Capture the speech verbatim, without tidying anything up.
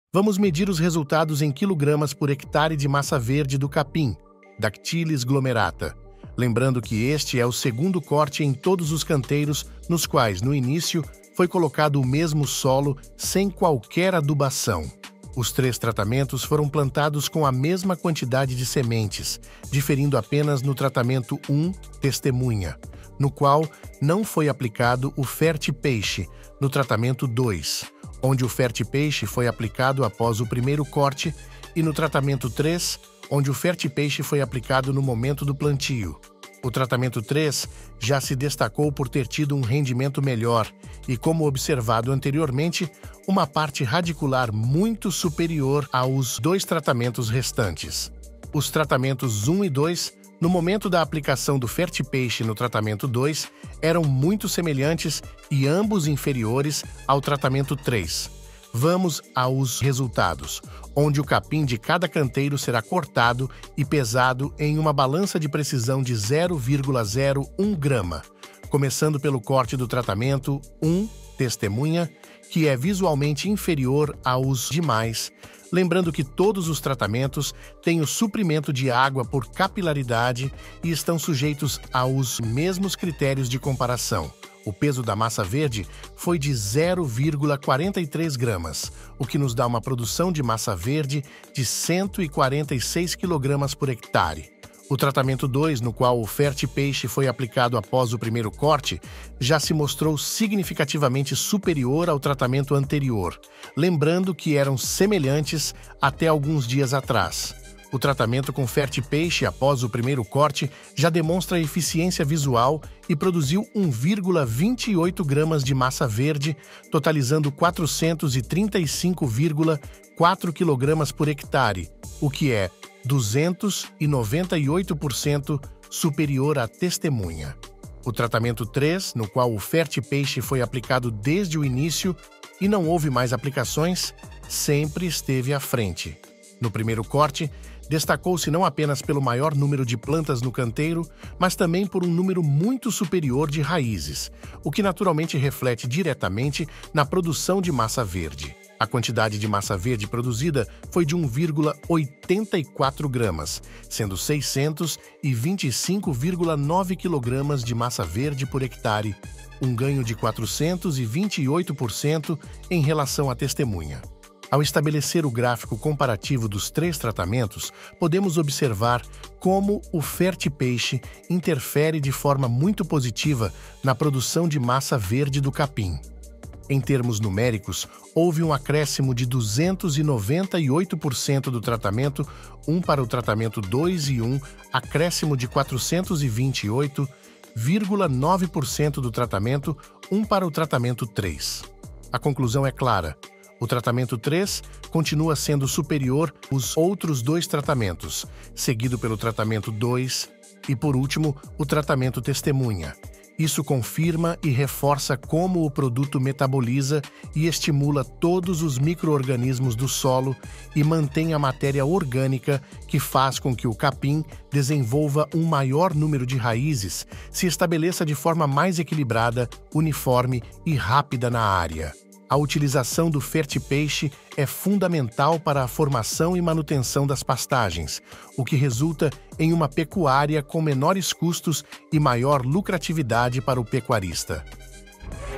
Vamos medir os resultados em quilogramas por hectare de massa verde do capim, Dactylis glomerata. Lembrando que este é o segundo corte em todos os canteiros, nos quais, no início, foi colocado o mesmo solo sem qualquer adubação. Os três tratamentos foram plantados com a mesma quantidade de sementes, diferindo apenas no tratamento um, testemunha, no qual não foi aplicado o Fertipeixe, no tratamento dois, onde o Fertipeixe foi aplicado após o primeiro corte, e no tratamento três, onde o Fertipeixe foi aplicado no momento do plantio. O tratamento três já se destacou por ter tido um rendimento melhor e, como observado anteriormente, uma parte radicular muito superior aos dois tratamentos restantes. Os tratamentos um e dois, no momento da aplicação do Fertipeixe no tratamento dois, eram muito semelhantes e ambos inferiores ao tratamento três. Vamos aos resultados, onde o capim de cada canteiro será cortado e pesado em uma balança de precisão de zero vírgula zero um grama, começando pelo corte do tratamento um, testemunha, que é visualmente inferior aos demais, lembrando que todos os tratamentos têm o suprimento de água por capilaridade e estão sujeitos aos mesmos critérios de comparação. O peso da massa verde foi de zero vírgula quarenta e três gramas, o que nos dá uma produção de massa verde de cento e quarenta e seis quilogramas por hectare. O tratamento dois, no qual o Fertipeixe foi aplicado após o primeiro corte, já se mostrou significativamente superior ao tratamento anterior, lembrando que eram semelhantes até alguns dias atrás. O tratamento com Fertipeixe após o primeiro corte já demonstra eficiência visual e produziu um vírgula vinte e oito gramas de massa verde, totalizando quatrocentos e trinta e cinco vírgula quatro quilogramas por hectare, o que é duzentos e noventa e oito por cento superior à testemunha. O tratamento três, no qual o Fertipeixe foi aplicado desde o início e não houve mais aplicações, sempre esteve à frente. No primeiro corte, destacou-se não apenas pelo maior número de plantas no canteiro, mas também por um número muito superior de raízes, o que naturalmente reflete diretamente na produção de massa verde. A quantidade de massa verde produzida foi de um vírgula oitenta e quatro gramas, sendo seiscentos e vinte e cinco vírgula nove quilogramas de massa verde por hectare, um ganho de quatrocentos e vinte e oito por cento em relação à testemunha. Ao estabelecer o gráfico comparativo dos três tratamentos, podemos observar como o Fertipeixe interfere de forma muito positiva na produção de massa verde do capim. Em termos numéricos, houve um acréscimo de duzentos e noventa e oito por cento do tratamento um para o tratamento dois e um, acréscimo de quatrocentos e vinte e oito vírgula nove por cento do tratamento um para o tratamento três. A conclusão é clara. O tratamento três continua sendo superior aos outros dois tratamentos, seguido pelo tratamento dois e, por último, o tratamento testemunha. Isso confirma e reforça como o produto metaboliza e estimula todos os micro-organismos do solo e mantém a matéria orgânica que faz com que o capim desenvolva um maior número de raízes, se estabeleça de forma mais equilibrada, uniforme e rápida na área. A utilização do Fertipeixe é fundamental para a formação e manutenção das pastagens, o que resulta em uma pecuária com menores custos e maior lucratividade para o pecuarista.